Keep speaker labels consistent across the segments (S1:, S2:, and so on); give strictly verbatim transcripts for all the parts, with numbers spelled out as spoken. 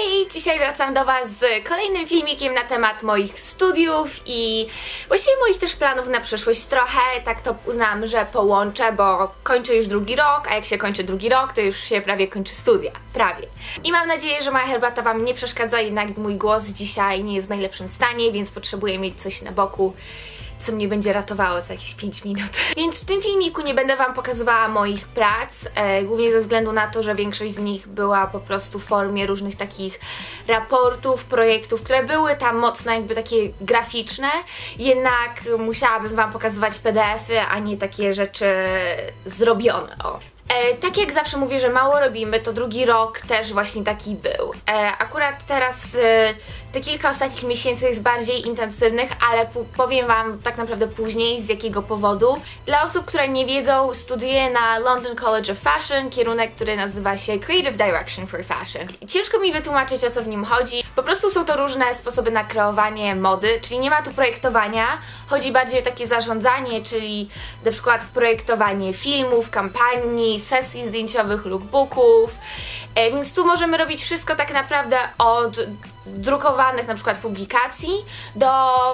S1: Hej! Dzisiaj wracam do Was z kolejnym filmikiem na temat moich studiów i właściwie moich też planów na przyszłość trochę. Tak to uznałam, że połączę, bo kończę już drugi rok, a jak się kończy drugi rok, to już się prawie kończy studia. Prawie. I mam nadzieję, że moja herbata Wam nie przeszkadza, jednak mój głos dzisiaj nie jest w najlepszym stanie, więc potrzebuję mieć coś na boku, co mnie będzie ratowało co jakieś pięć minut. Więc w tym filmiku nie będę Wam pokazywała moich prac, e, głównie ze względu na to, że większość z nich była po prostu w formie różnych takich raportów, projektów, które były tam mocno jakby takie graficzne, jednak musiałabym Wam pokazywać P D F-y, a nie takie rzeczy zrobione. O. E, tak jak zawsze mówię, że mało robimy, to drugi rok też właśnie taki był. E, akurat teraz e, te kilka ostatnich miesięcy jest bardziej intensywnych, ale powiem Wam tak naprawdę później z jakiego powodu. Dla osób, które nie wiedzą, studiuję na London College of Fashion, kierunek, który nazywa się Creative Direction for Fashion. Ciężko mi wytłumaczyć, o co w nim chodzi. Po prostu są to różne sposoby na kreowanie mody, czyli nie ma tu projektowania, chodzi bardziej o takie zarządzanie, czyli na przykład projektowanie filmów, kampanii, sesji zdjęciowych, lookbooków, e, więc tu możemy robić wszystko tak naprawdę od drukowanych na przykład publikacji do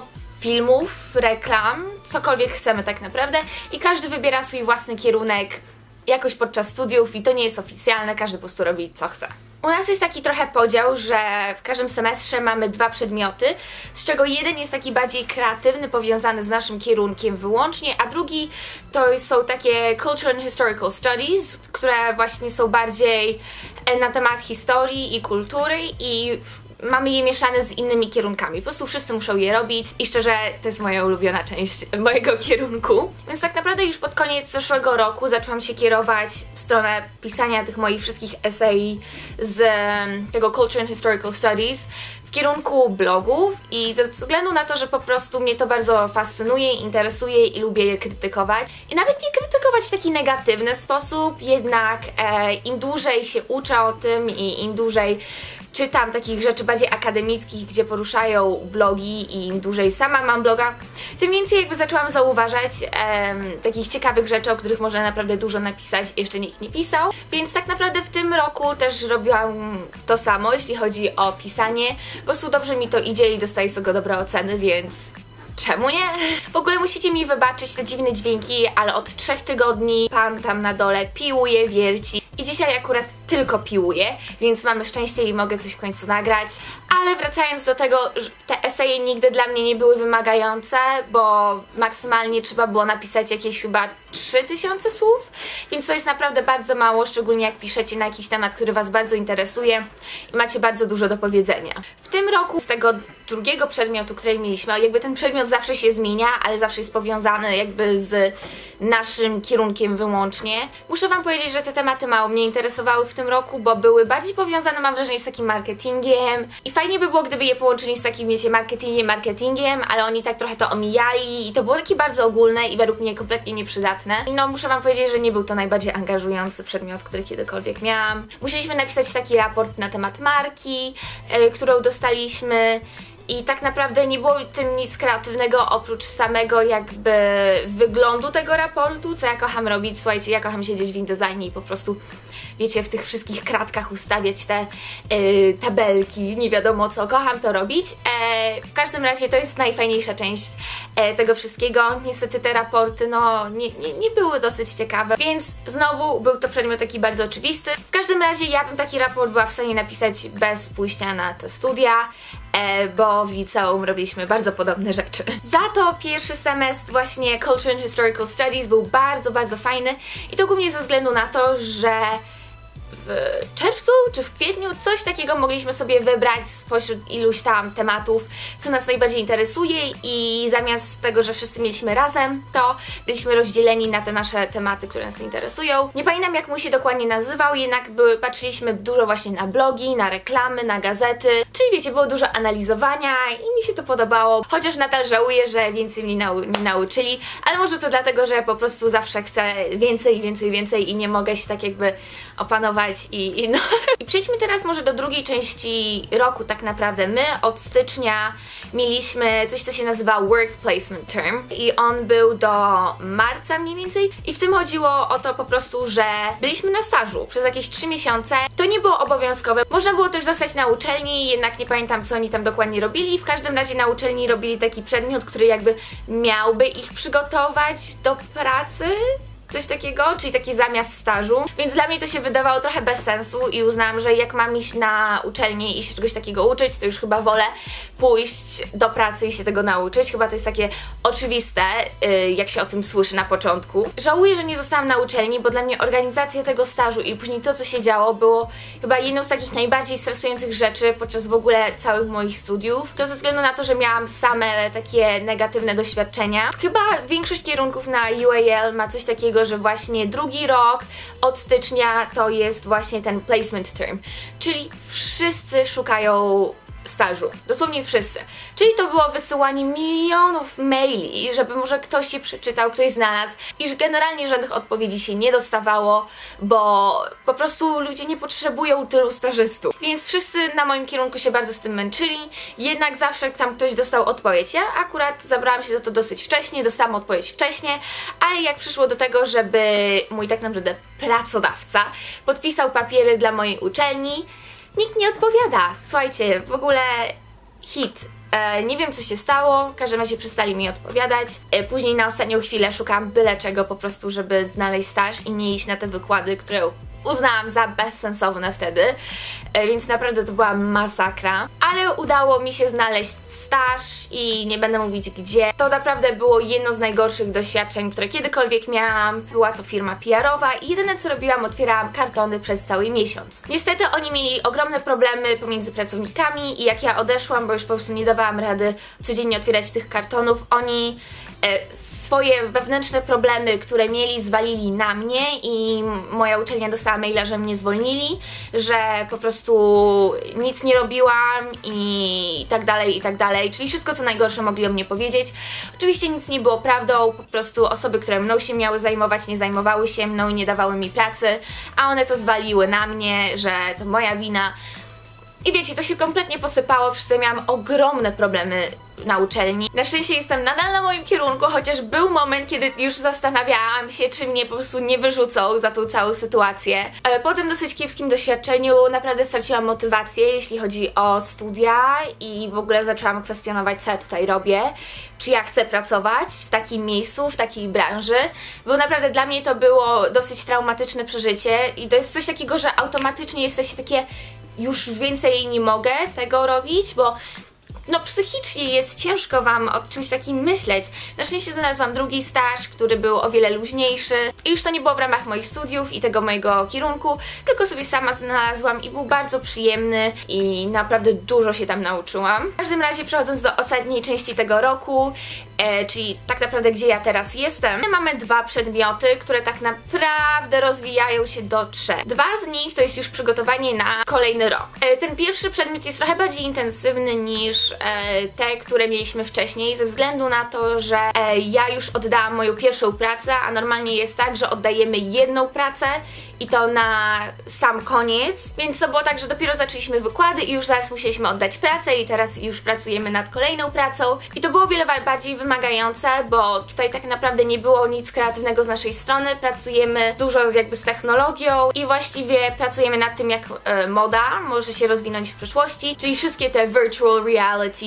S1: filmów, reklam, cokolwiek chcemy tak naprawdę i każdy wybiera swój własny kierunek jakoś podczas studiów i to nie jest oficjalne, każdy po prostu robi co chce. U nas jest taki trochę podział, że w każdym semestrze mamy dwa przedmioty, z czego jeden jest taki bardziej kreatywny, powiązany z naszym kierunkiem wyłącznie, a drugi to są takie Cultural and Historical Studies, które właśnie są bardziej na temat historii i kultury i mamy je mieszane z innymi kierunkami. Po prostu wszyscy muszą je robić i szczerze to jest moja ulubiona część mojego kierunku. Więc tak naprawdę już pod koniec zeszłego roku zaczęłam się kierować w stronę pisania tych moich wszystkich esei z tego Culture and Historical Studies w kierunku blogów i ze względu na to, że po prostu mnie to bardzo fascynuje, interesuje i lubię je krytykować. I nawet nie krytykować w taki negatywny sposób, jednak e, im dłużej się uczę o tym i im dłużej czytam takich rzeczy bardziej akademickich, gdzie poruszają blogi i im dłużej sama mam bloga, tym więcej jakby zaczęłam zauważać em, takich ciekawych rzeczy, o których można naprawdę dużo napisać, jeszcze nikt nie pisał. Więc tak naprawdę w tym roku też robiłam to samo, jeśli chodzi o pisanie. Po prostu dobrze mi to idzie i dostaję z tego dobre oceny, więc czemu nie? W ogóle musicie mi wybaczyć te dziwne dźwięki, ale od trzech tygodni pan tam na dole piłuje, wierci i dzisiaj akurat tylko piłuje, więc mamy szczęście i mogę coś w końcu nagrać. Ale wracając do tego, że te eseje nigdy dla mnie nie były wymagające, bo maksymalnie trzeba było napisać jakieś chyba trzy tysiące słów, więc to jest naprawdę bardzo mało, szczególnie jak piszecie na jakiś temat, który Was bardzo interesuje i macie bardzo dużo do powiedzenia. W tym roku z tego drugiego przedmiotu, który mieliśmy, jakby ten przedmiot zawsze się zmienia, ale zawsze jest powiązany jakby z naszym kierunkiem wyłącznie. Muszę Wam powiedzieć, że te tematy mało mnie interesowały w tym roku, bo były bardziej powiązane, mam wrażenie, z takim marketingiem i fajnie by było, gdyby je połączyli z takim, wiecie, marketingiem, marketingiem, ale oni tak trochę to omijali i to było takie bardzo ogólne i według mnie kompletnie nieprzydatne. I no, muszę Wam powiedzieć, że nie był to najbardziej angażujący przedmiot, który kiedykolwiek miałam. Musieliśmy napisać taki raport na temat marki, yy, którą dostaliśmy. I tak naprawdę nie było w tym nic kreatywnego oprócz samego jakby wyglądu tego raportu, co ja kocham robić. Słuchajcie, ja kocham siedzieć w InDesignie i po prostu, wiecie, w tych wszystkich kratkach ustawiać te yy, tabelki, nie wiadomo co, kocham to robić. E, w każdym razie to jest najfajniejsza część e, tego wszystkiego. Niestety te raporty, no, nie, nie, nie były dosyć ciekawe, więc znowu był to przedmiot taki bardzo oczywisty. W każdym razie ja bym taki raport była w stanie napisać bez pójścia na te studia, e, bo w liceum robiliśmy bardzo podobne rzeczy. Za to pierwszy semestr właśnie Culture and Historical Studies był bardzo, bardzo fajny i to głównie ze względu na to, że w czerwcu czy w kwietniu coś takiego mogliśmy sobie wybrać spośród iluś tam tematów, co nas najbardziej interesuje i zamiast tego, że wszyscy mieliśmy razem, to byliśmy rozdzieleni na te nasze tematy, które nas interesują. Nie pamiętam, jak mój się dokładnie nazywał, jednak były, patrzyliśmy dużo właśnie na blogi, na reklamy, na gazety, czyli wiecie, było dużo analizowania i mi się to podobało, chociaż nadal żałuję, że więcej mnie nau nie nauczyli, ale może to dlatego, że po prostu zawsze chcę więcej, więcej, więcej i nie mogę się tak jakby opanować i, i no. I przejdźmy teraz może do drugiej części roku tak naprawdę. My od stycznia mieliśmy coś, co się nazywa Work Placement Term i on był do marca mniej więcej i w tym chodziło o to po prostu, że byliśmy na stażu przez jakieś trzy miesiące. To nie było obowiązkowe. Można było też zostać na uczelni, jednak nie pamiętam, co oni tam dokładnie robili. W każdym razie na uczelni robili taki przedmiot, który jakby miałby ich przygotować do pracy. Coś takiego, czyli taki zamiast stażu, więc dla mnie to się wydawało trochę bez sensu i uznałam, że jak mam iść na uczelnię i się czegoś takiego uczyć, to już chyba wolę pójść do pracy i się tego nauczyć. Chyba to jest takie oczywiste, yy, jak się o tym słyszy na początku. Żałuję, że nie zostałam na uczelni, bo dla mnie organizacja tego stażu i później to, co się działo, było chyba jedną z takich najbardziej stresujących rzeczy podczas w ogóle całych moich studiów. To ze względu na to, że miałam same takie negatywne doświadczenia. Chyba większość kierunków na U A L ma coś takiego, że właśnie drugi rok od stycznia to jest właśnie ten placement term, czyli wszyscy szukają stażu, dosłownie wszyscy. Czyli to było wysyłanie milionów maili, żeby może ktoś się przeczytał, ktoś znalazł i że generalnie żadnych odpowiedzi się nie dostawało, bo po prostu ludzie nie potrzebują tylu stażystów. Więc wszyscy na moim kierunku się bardzo z tym męczyli, jednak zawsze tam ktoś dostał odpowiedź. Ja akurat zabrałam się za to dosyć wcześnie, dostałam odpowiedź wcześnie, ale jak przyszło do tego, żeby mój tak naprawdę pracodawca podpisał papiery dla mojej uczelni, nikt nie odpowiada. Słuchajcie, w ogóle hit. E, nie wiem, co się stało, w każdym razie przestali mi odpowiadać. E, później na ostatnią chwilę szukałam byle czego po prostu, żeby znaleźć staż i nie iść na te wykłady, które uznałam za bezsensowne wtedy, e, więc naprawdę to była masakra. Ale udało mi się znaleźć staż i nie będę mówić gdzie. To naprawdę było jedno z najgorszych doświadczeń, które kiedykolwiek miałam. Była to firma P R owa i jedyne co robiłam, otwierałam kartony przez cały miesiąc. Niestety oni mieli ogromne problemy pomiędzy pracownikami i jak ja odeszłam, bo już po prostu nie dawałam rady codziennie otwierać tych kartonów, oni e, swoje wewnętrzne problemy, które mieli, zwalili na mnie i moja uczelnia dostała maila, że mnie zwolnili, że po prostu nic nie robiłam i tak dalej, i tak dalej, czyli wszystko co najgorsze mogli o mnie powiedzieć. Oczywiście nic nie było prawdą, po prostu osoby, które mną się miały zajmować, nie zajmowały się mną i nie dawały mi pracy, a one to zwaliły na mnie, że to moja wina. I wiecie, to się kompletnie posypało, przez co miałam ogromne problemy na uczelni. Na szczęście jestem nadal na moim kierunku, chociaż był moment, kiedy już zastanawiałam się, czy mnie po prostu nie wyrzucą za tą całą sytuację. Ale po tym dosyć kiepskim doświadczeniu naprawdę straciłam motywację, jeśli chodzi o studia i w ogóle zaczęłam kwestionować, co ja tutaj robię, czy ja chcę pracować w takim miejscu, w takiej branży, bo naprawdę dla mnie to było dosyć traumatyczne przeżycie i to jest coś takiego, że automatycznie jesteście takie, już więcej nie mogę tego robić, bo no psychicznie jest ciężko wam o czymś takim myśleć. Na szczęście znalazłam drugi staż, który był o wiele luźniejszy i już to nie było w ramach moich studiów i tego mojego kierunku, tylko sobie sama znalazłam i był bardzo przyjemny i naprawdę dużo się tam nauczyłam. W każdym razie przechodząc do ostatniej części tego roku, e, czyli tak naprawdę gdzie ja teraz jestem, mamy dwa przedmioty, które tak naprawdę rozwijają się do trzech. Dwa z nich to jest już przygotowanie na kolejny rok. E, ten pierwszy przedmiot jest trochę bardziej intensywny niż te, które mieliśmy wcześniej, ze względu na to, że ja już oddałam moją pierwszą pracę, a normalnie jest tak, że oddajemy jedną pracę i to na sam koniec, więc to było tak, że dopiero zaczęliśmy wykłady i już zaraz musieliśmy oddać pracę i teraz już pracujemy nad kolejną pracą i to było wiele bardziej wymagające, bo tutaj tak naprawdę nie było nic kreatywnego z naszej strony, pracujemy dużo jakby z technologią i właściwie pracujemy nad tym, jak e, moda może się rozwinąć w przyszłości, czyli wszystkie te virtual reality,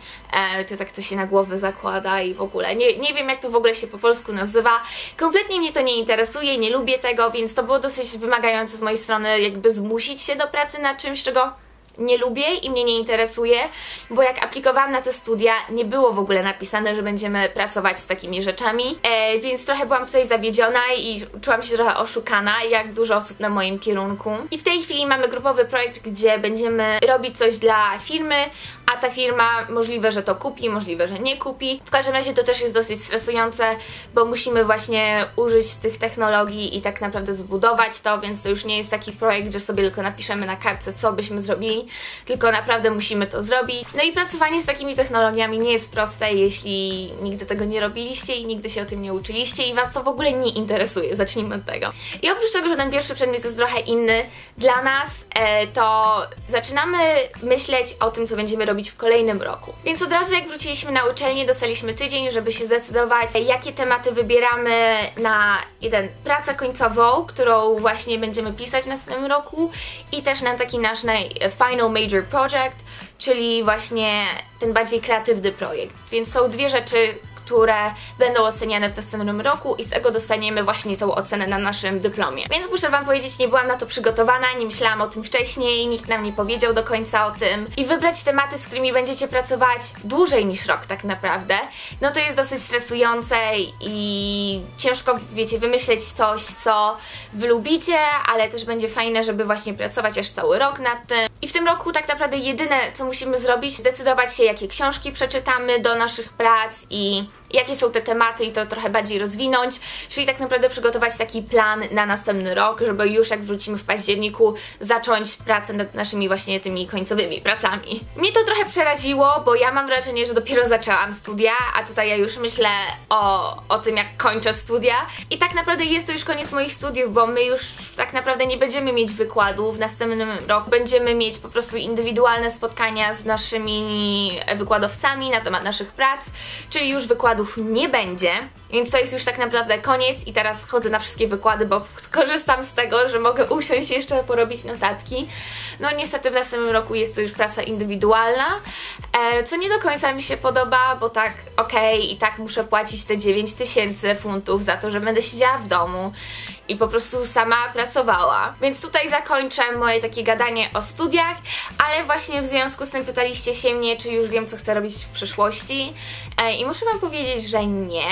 S1: e, to tak to się na głowę zakłada i w ogóle, nie, nie wiem jak to w ogóle się po polsku nazywa, kompletnie mnie to nie interesuje, nie lubię tego, więc to było dosyć wymagające z mojej strony jakby zmusić się do pracy nad czymś, czego nie lubię i mnie nie interesuje, bo jak aplikowałam na te studia, nie było w ogóle napisane, że będziemy pracować z takimi rzeczami, e, więc trochę byłam tutaj zawiedziona i czułam się trochę oszukana, jak dużo osób na moim kierunku. I w tej chwili mamy grupowy projekt, gdzie będziemy robić coś dla firmy, a ta firma możliwe, że to kupi, możliwe, że nie kupi. W każdym razie to też jest dosyć stresujące, bo musimy właśnie użyć tych technologii i tak naprawdę zbudować to, więc to już nie jest taki projekt, że sobie tylko napiszemy na kartce, co byśmy zrobili, tylko naprawdę musimy to zrobić. No i pracowanie z takimi technologiami nie jest proste, jeśli nigdy tego nie robiliście i nigdy się o tym nie uczyliście i Was to w ogóle nie interesuje. Zacznijmy od tego. I oprócz tego, że ten pierwszy przedmiot jest trochę inny dla nas, to zaczynamy myśleć o tym, co będziemy robić w kolejnym roku. Więc od razu jak wróciliśmy na uczelnię, dostaliśmy tydzień, żeby się zdecydować, jakie tematy wybieramy na jeden pracę końcową, którą właśnie będziemy pisać w następnym roku i też na taki nasz final major project, czyli właśnie ten bardziej kreatywny projekt. Więc są dwie rzeczy, które będą oceniane w następnym roku i z tego dostaniemy właśnie tą ocenę na naszym dyplomie. Więc muszę Wam powiedzieć, nie byłam na to przygotowana, nie myślałam o tym wcześniej, nikt nam nie powiedział do końca o tym. I wybrać tematy, z którymi będziecie pracować dłużej niż rok tak naprawdę, no to jest dosyć stresujące i ciężko, wiecie, wymyśleć coś, co Wy lubicie, ale też będzie fajne, żeby właśnie pracować aż cały rok nad tym. I w tym roku tak naprawdę jedyne, co musimy zrobić, zdecydować się, jakie książki przeczytamy do naszych prac i jakie są te tematy i to trochę bardziej rozwinąć, czyli tak naprawdę przygotować taki plan na następny rok, żeby już jak wrócimy w październiku zacząć pracę nad naszymi właśnie tymi końcowymi pracami. Mnie to trochę przeraziło, bo ja mam wrażenie, że dopiero zaczęłam studia, a tutaj ja już myślę o, o tym, jak kończę studia i tak naprawdę jest to już koniec moich studiów, bo my już tak naprawdę nie będziemy mieć wykładów w następnym roku, będziemy mieć po prostu indywidualne spotkania z naszymi wykładowcami na temat naszych prac, czyli już wykładów nie będzie, więc to jest już tak naprawdę koniec i teraz chodzę na wszystkie wykłady, bo skorzystam z tego, że mogę usiąść jeszcze porobić notatki. No niestety w następnym roku jest to już praca indywidualna, e, co nie do końca mi się podoba, bo tak okej, okay, i tak muszę płacić te dziewięć tysięcy funtów za to, że będę siedziała w domu i po prostu sama pracowała. Więc tutaj zakończę moje takie gadanie o studiach, ale właśnie w związku z tym pytaliście się mnie, czy już wiem, co chcę robić w przyszłości e, i muszę Wam powiedzieć, że nie.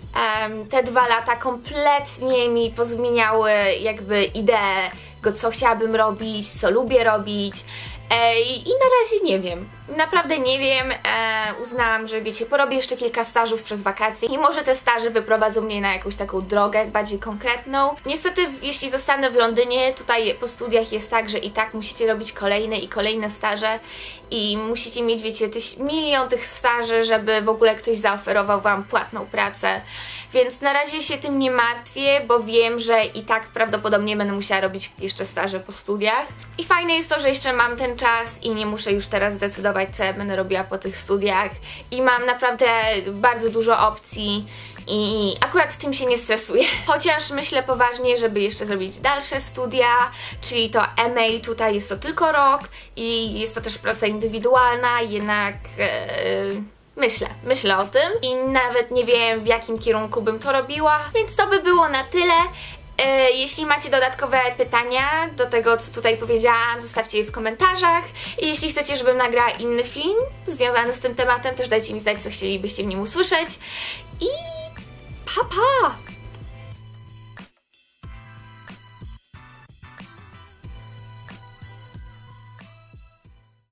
S1: Um, te dwa lata kompletnie mi pozmieniały jakby ideę, co chciałabym robić, co lubię robić. E, I na razie nie wiem, naprawdę nie wiem, e, uznałam, że wiecie, porobię jeszcze kilka stażów przez wakacje i może te staże wyprowadzą mnie na jakąś taką drogę bardziej konkretną. Niestety, jeśli zostanę w Londynie, tutaj po studiach jest tak, że i tak musicie robić kolejne i kolejne staże i musicie mieć, wiecie, tyś, milion tych staży, żeby w ogóle ktoś zaoferował Wam płatną pracę. Więc na razie się tym nie martwię, bo wiem, że i tak prawdopodobnie będę musiała robić jeszcze staże po studiach. I fajne jest to, że jeszcze mam ten czas i nie muszę już teraz zdecydować, co ja będę robiła po tych studiach. I mam naprawdę bardzo dużo opcji i akurat tym się nie stresuję. Chociaż myślę poważnie, żeby jeszcze zrobić dalsze studia, czyli to M A tutaj jest to tylko rok i jest to też praca indywidualna, jednak... Yy... Myślę, myślę o tym i nawet nie wiem, w jakim kierunku bym to robiła, więc to by było na tyle. Yy, jeśli macie dodatkowe pytania do tego, co tutaj powiedziałam, zostawcie je w komentarzach. I jeśli chcecie, żebym nagrała inny film związany z tym tematem, też dajcie mi znać, co chcielibyście w nim usłyszeć. I pa pa!